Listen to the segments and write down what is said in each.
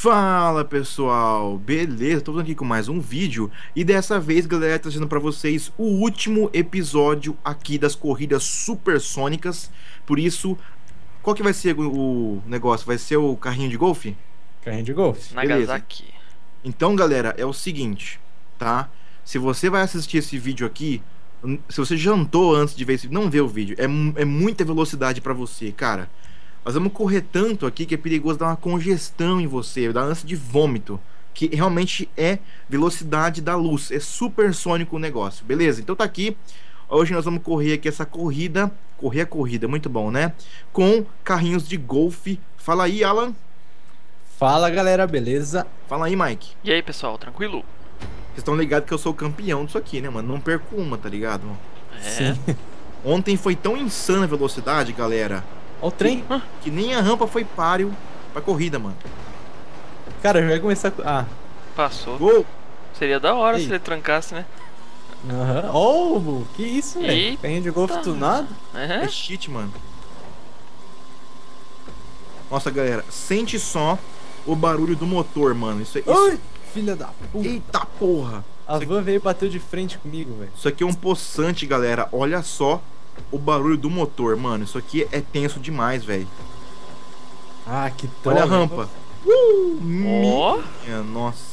Fala pessoal, beleza? Estou aqui com mais um vídeo e dessa vez, galera, trazendo para vocês o último episódio aqui das corridas supersônicas. Por isso, qual que vai ser o negócio? Vai ser o carrinho de golfe? Carrinho de golfe. Beleza. Nagasaki. Então, galera, é o seguinte, tá? Se você vai assistir esse vídeo aqui, se você jantou antes de ver esse vídeo, não vê o vídeo. É muita velocidade para você, cara. Nós vamos correr tanto aqui que é perigoso dar uma congestão em você, dar ânsia de vômito, que realmente é velocidade da luz, é supersônico o negócio, beleza? Então tá aqui, hoje nós vamos correr aqui essa corrida, correr a corrida, muito bom, né? Com carrinhos de golfe. Fala aí, Alan. Fala galera, beleza? Fala aí, Mike. E aí, pessoal, tranquilo? Vocês estão ligados que eu sou o campeão disso aqui, né, mano? Não perco uma, tá ligado? É. Sim. Ontem foi tão insana a velocidade, galera, Ó o trem. que nem a rampa foi páreo pra corrida, mano. Cara, já vai começar... Ah. Passou. Gol! Seria da hora Ei. se ele trancasse, né? Aham. Oh, que isso, velho? Eita. Carrinho de golfe tunado? É É. cheat, mano. Nossa, galera, sente só o barulho do motor, mano. Isso. Ai, filha da puta. Eita porra! A van veio e bateu de frente comigo, velho. Isso aqui é um poçante, galera. Olha só o barulho do motor, mano. Isso aqui é tenso demais, velho. Ah, que Olha a droga. rampa. Ó. Minha nossa.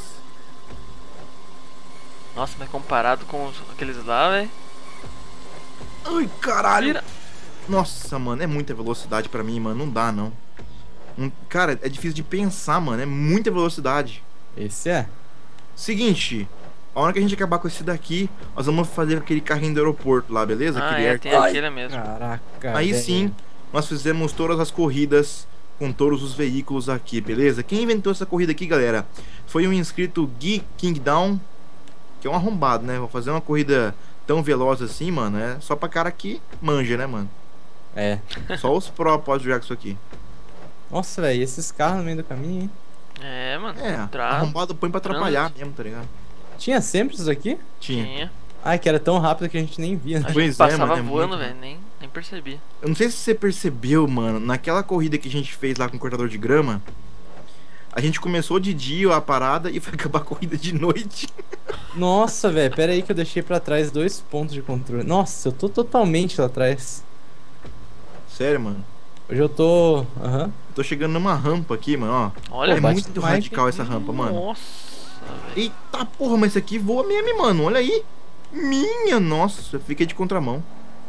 Nossa, mas comparado com aqueles lá, velho. Ai, caralho. Vira. Nossa, mano, é muita velocidade pra mim, mano. Não dá, não. Cara, é difícil de pensar, mano. É muita velocidade. Esse é? Seguinte, a hora que a gente acabar com esse daqui, nós vamos fazer aquele carrinho do aeroporto lá, beleza? Ah, Aquele é, air- tem aquele mesmo. Caraca, Aí velho. sim, nós fizemos todas as corridas com todos os veículos aqui, beleza? Quem inventou essa corrida aqui, galera, foi um inscrito Gui Kingdown, que é um arrombado, né? Vou fazer uma corrida tão veloz assim, mano, é só pra cara que manja, né, mano? É. Só os pró podem jogar com isso aqui. Nossa, velho, esses carros no meio do caminho, hein? É, mano. É, arrombado põe pra atrapalhar mesmo, tá ligado? Tinha sempre isso aqui? Tinha. Tinha. Ai, que era tão rápido que a gente nem via, né? A Pois gente é, passava mano, é voando, muito velho. Nem percebi. Eu não sei se você percebeu, mano, naquela corrida que a gente fez lá com o cortador de grama, a gente começou de dia a parada e foi acabar a corrida de noite. Nossa, velho, pera aí que eu deixei pra trás 2 pontos de controle. Nossa, eu tô totalmente lá atrás. Sério, mano. Hoje eu tô... Aham. Eu tô chegando numa rampa aqui, mano, ó. Olha, É bate muito demais, radical essa rampa, mano. Nossa, velho. Eita porra, mas esse aqui voa mesmo, mano. Olha aí. Minha nossa, eu fiquei de contramão.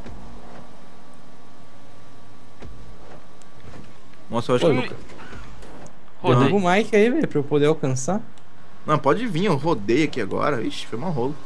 Nossa, eu acho Pô, que eu Ui. nunca... Rodei. Derruba o Mike aí, velho, pra eu poder alcançar. Não, pode vir, eu rodei aqui agora. Ixi, foi mal rolo.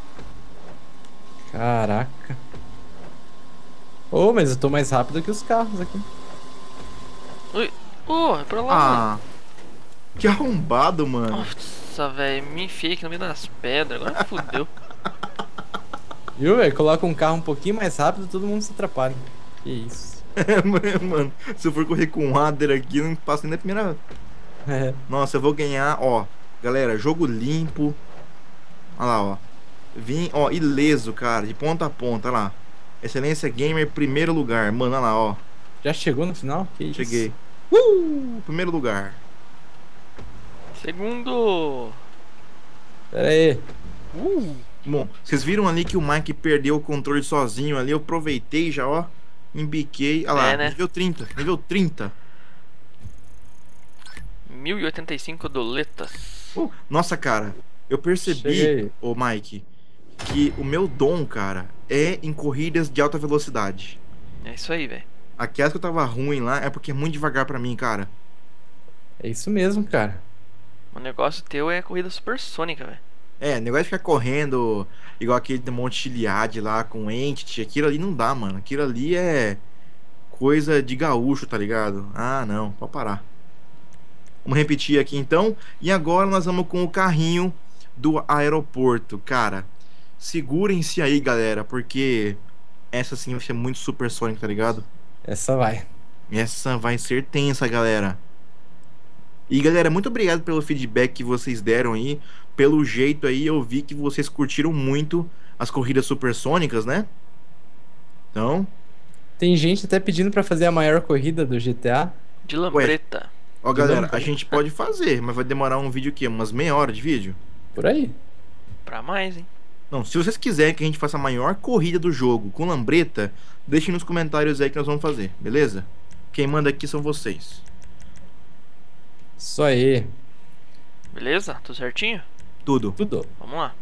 Caraca. Ô, mas eu tô mais rápido que os carros aqui. Ui. É pra lá. Ah, que arrombado, velho. mano. Nossa, velho. Me enfiei aqui no meio das pedras. Agora fudeu. Viu, velho? Coloca um carro um pouquinho mais rápido, todo mundo se atrapalha. Que isso. É, mano, se eu for correr com um Adder aqui, eu não passo nem na primeira. É. Nossa, eu vou ganhar, ó. Galera, jogo limpo. Olha lá, ó. Vim, ó, ileso, cara, de ponta a ponta, olha lá. Excelência Gamer, primeiro lugar. Mano, olha lá, ó. Já chegou no final? Que isso? Cheguei. Primeiro lugar. Segundo. Pera aí. Bom, vocês viram ali que o Mike perdeu o controle sozinho ali. Eu aproveitei já, ó. Embiquei. Olha lá, É, né? nível 30. Nível 30. 1085 doletas. Nossa, cara, eu percebi, Cheguei. ô Mike, que o meu dom, cara, é em corridas de alta velocidade. É isso aí, velho. Aquelas que eu tava ruim lá é porque é muito devagar pra mim, cara. É isso mesmo, cara. O negócio teu é corrida supersônica, velho. É, negócio de ficar correndo igual aquele de Monte Chiliad lá com Entity, aquilo ali não dá, mano. Aquilo ali é coisa de gaúcho, tá ligado? Ah, não, pode parar. Vamos repetir aqui então. E agora nós vamos com o carrinho do aeroporto. Cara, segurem-se aí, galera, porque essa sim vai ser muito supersônica, tá ligado? Essa vai. Essa vai ser tensa, galera. E galera, muito obrigado pelo feedback que vocês deram aí. Pelo jeito aí, eu vi que vocês curtiram muito as corridas supersônicas, né? Então, Tem gente até pedindo pra fazer a maior corrida do GTA. De lambreta. Ó, galera, a gente pode fazer, mas vai demorar um vídeo o quê? Umas meia hora de vídeo? Por aí. Pra mais, hein? Não, se vocês quiserem que a gente faça a maior corrida do jogo com lambreta, deixem nos comentários aí que nós vamos fazer, beleza? Quem manda aqui são vocês. Isso aí. Beleza? Tudo certinho? Tudo. Tudo. Vamos lá.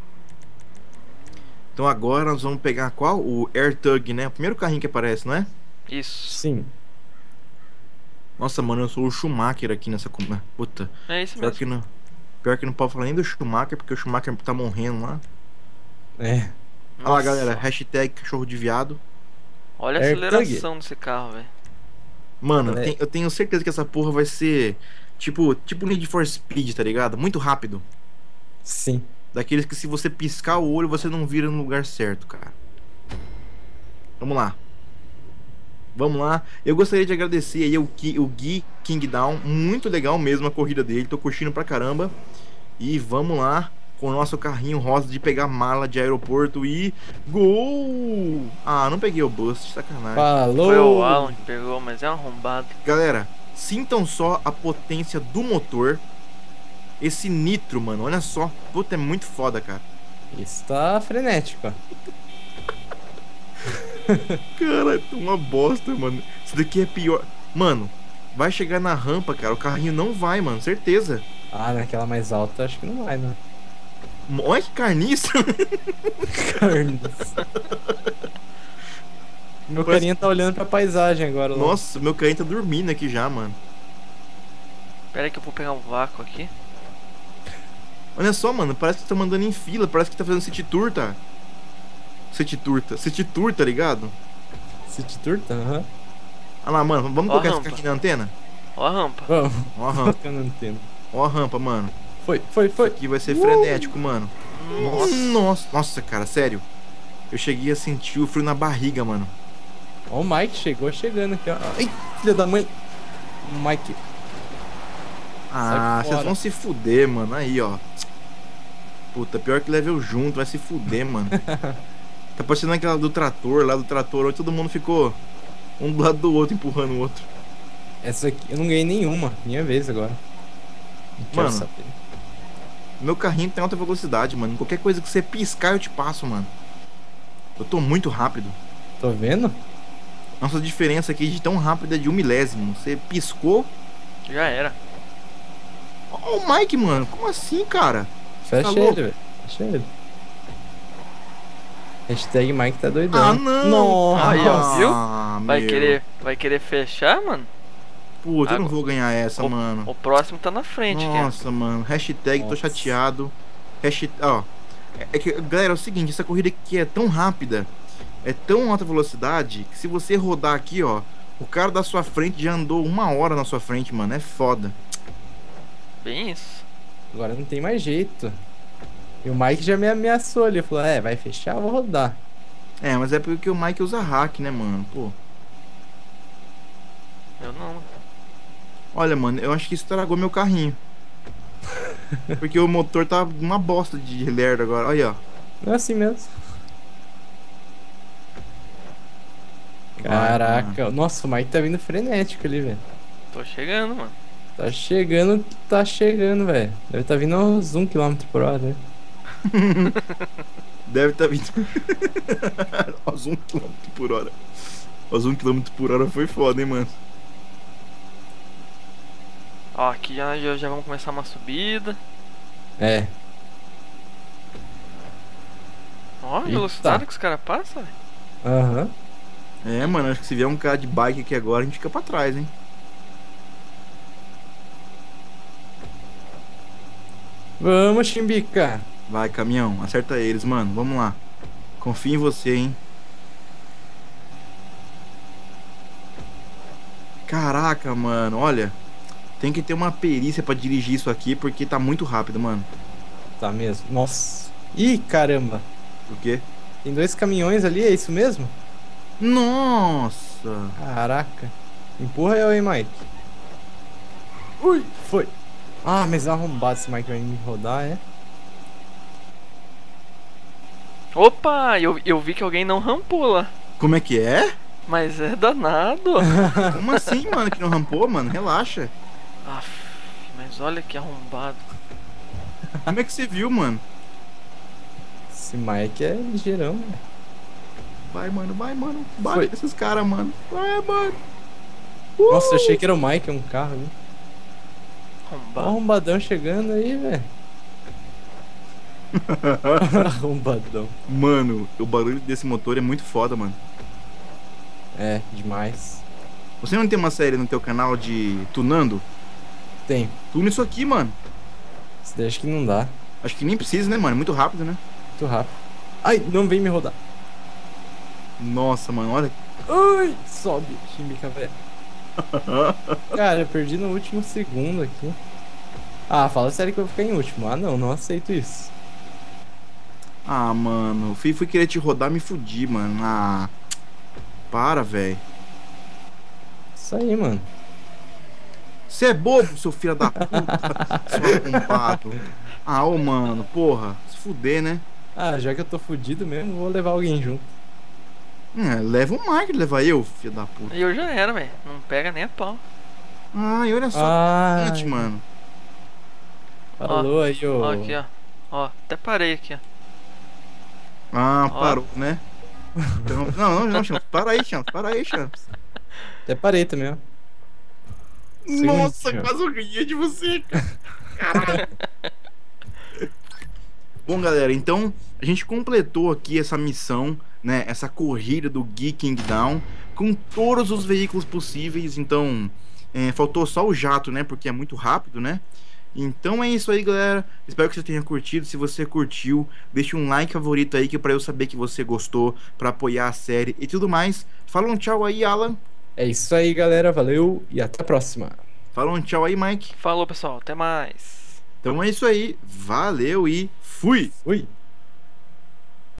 Então agora nós vamos pegar qual? O AirTug, né? O primeiro carrinho que aparece, não é? Isso. Sim. Nossa, mano, eu sou o Schumacher aqui nessa... Puta. É isso Pior mesmo. que, não, pior que não pode falar nem do Schumacher, porque o Schumacher tá morrendo lá. É. Olha lá, Nossa. galera. Hashtag cachorro de viado. Olha a AirTag. aceleração desse carro, velho. Mano, É. eu tenho certeza que essa porra vai ser... Tipo Need for Speed, tá ligado? Muito rápido. Sim. Daqueles que se você piscar o olho, você não vira no lugar certo, cara. Vamos lá. Vamos lá. Eu gostaria de agradecer aí o Gui Kingdown. Muito legal mesmo a corrida dele. Tô curtindo pra caramba. E vamos lá com o nosso carrinho rosa de pegar mala de aeroporto e... Gol! Ah, não peguei o boost, sacanagem. Falou. Foi o Alan que pegou, mas é um arrombado. Galera, sintam só a potência do motor. Esse nitro, mano, olha só. Puta, é muito foda, cara. Isso tá frenético, ó. Cara, é uma bosta, mano. Isso daqui é pior. Mano, vai chegar na rampa, cara. O carrinho não vai, mano. Certeza. Ah, naquela mais alta acho que não vai, né? Olha que carniça. Carniça. Meu Parece- carinha tá olhando pra paisagem agora. lá. Nossa, meu carrinho tá dormindo aqui já, mano. Pera aí que eu vou pegar um vácuo aqui. Olha só, mano. Parece que tá mandando em fila. Parece que tá fazendo city tour, tá? City tour, tá ligado? City Tour, tá? Aham. Olha lá, mano. Vamos Ó a colocar esse rampa. carrinho na antena? Ó a rampa. Vamos. Ó a rampa. Eu não entendo. Ó a rampa, mano. Foi. Aqui vai ser frenético, mano. Nossa. Nossa, cara, sério. Eu cheguei a sentir o frio na barriga, mano. Ó, o Mike chegando aqui, ó. Ai, filha da mãe. O Mike. Ah, Sai vocês fora. vão se fuder, mano. Aí, ó. Puta, pior que level junto, vai se fuder, mano. Tá parecendo aquela do trator, lá do trator, onde todo mundo ficou um do lado do outro, empurrando o outro. Essa aqui, eu não ganhei nenhuma. Minha vez agora. Não quero Mano. saber. Meu carrinho tem alta velocidade, mano. Qualquer coisa que você piscar, eu te passo, mano. Eu tô muito rápido. Tô vendo? Nossa diferença aqui de tão rápido é de 1 milésimo. Você piscou. Já era. Ó, o Mike, mano. Como assim, cara? Fecha Tá ele, louco? velho. Fecha ele. Hashtag Mike tá doidão. Ah, não! Nossa. Aí, ó, viu? Ah, Vai meu. querer fechar, mano? Puta, eu não Agora- vou ganhar essa, mano. O próximo tá na frente, cara. Nossa, mano. Hashtag tô Nossa. chateado. Hashtag, ó. É que, galera, é o seguinte, essa corrida aqui é tão rápida, é tão alta velocidade, que se você rodar aqui, ó, o cara da sua frente já andou 1 hora na sua frente, mano. É foda. Bem isso. Agora não tem mais jeito. E o Mike já me ameaçou ali. Falou, vai fechar, eu vou rodar. É, mas é porque o Mike usa hack, né, mano? Pô. Eu não. Olha, mano, eu acho que estragou meu carrinho. Porque o motor tá uma bosta de lerdo agora. Olha, ó. Não é assim mesmo. Vai, mano. Caraca. Nossa, o Mike tá vindo frenético ali, velho. Tô chegando, mano. Tá chegando, velho. Deve tá vindo uns 1 km por hora, né? Deve estar vindo. Aos 1 km por hora. Aos 1 km por hora foi foda, hein, mano. Ó, aqui já vamos começar uma subida. É. Ó, a Eita. velocidade que os caras passam, velho. Aham. É, mano, acho que se vier um cara de bike aqui agora, a gente fica pra trás, hein. Vamos, Chimbica. Vai, caminhão, acerta eles, mano. Vamos lá. Confio em você, hein. Caraca, mano, olha. Tem que ter uma perícia pra dirigir isso aqui, porque tá muito rápido, mano. Tá mesmo. Nossa. Ih, caramba. Por quê? Tem 2 caminhões ali, é isso mesmo? Nossa. Caraca. Empurra eu, hein, Mike. Ui, foi. Ah, mas é arrombado esse Mike vai me rodar, é? Opa, eu vi que alguém não rampou lá. Como é que é? Mas é danado. Como assim, mano, que não rampou, mano? Relaxa. Aff, mas olha que arrombado. Como é que você viu, mano? Esse Mike é ligeirão, velho. Vai, mano, vai, mano. Bate Foi. nesses caras, mano. Vai, mano. Nossa, eu achei que era o Mike, um carro ali. Ó o Arrombado. arrombadão chegando aí, velho. Arrombadão. Mano, o barulho desse motor é muito foda, mano. É, demais. Você não tem uma série no teu canal de tunando? Tem. Tuna isso aqui, mano. Isso daí acho que não dá. Acho que nem precisa, né, mano? Muito rápido, né? Muito rápido. Ai, não vem me rodar. Nossa, mano, olha. Ai, sobe, Chimica, velho. Cara, eu perdi no último segundo aqui. Ah, fala sério que eu vou ficar em último. Ah, não aceito isso. Ah, mano, fui querer te rodar, me fudi, mano. Ah, para, velho. Isso aí, mano. Você é bobo, seu filho da puta. Seu arrombado. Ah, ô, mano, porra. Se fuder, né? Ah, já que eu tô fudido mesmo, vou levar alguém junto. Leva o Mark, leva eu, filho da puta. E eu já era, velho. Não pega nem a pau. Ai, olha só. Ai, Gente, mano. falou aí, ô. Ó, aqui, ó. Ó, até parei aqui, ó. Ah, Ó. parou, né? Então, não, Champs. Para aí, Champs. Até parei também, ó. Nossa, Segundinho. quase eu ganhei de você, cara. Caralho. Bom, galera, então a gente completou aqui essa missão, né? Essa corrida do Geeking Down com todos os veículos possíveis. Então, faltou só o jato, né? Porque é muito rápido, né? Então é isso aí, galera. Espero que você tenha curtido. Se você curtiu, deixa um like favorito aí, que é pra eu saber que você gostou, pra apoiar a série e tudo mais. Fala um tchau aí, Alan. É isso aí, galera. Valeu e até a próxima. Fala um tchau aí, Mike. Falou, pessoal. Até mais. Então é isso aí. Valeu e fui! Fui.